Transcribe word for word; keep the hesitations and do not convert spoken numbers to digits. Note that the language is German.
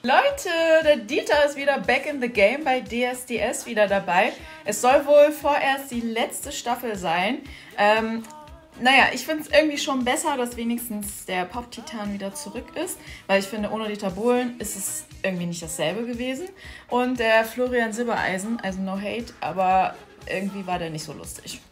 Leute, der Dieter ist wieder back in the game bei D S D S wieder dabei. Es soll wohl vorerst die letzte Staffel sein. Ähm, naja, ich finde es irgendwie schon besser, dass wenigstens der Pop-Titan wieder zurück ist, weil ich finde, ohne Dieter Bohlen ist es irgendwie nicht dasselbe gewesen. Und der Florian Silbereisen, also no hate, aber irgendwie war der nicht so lustig.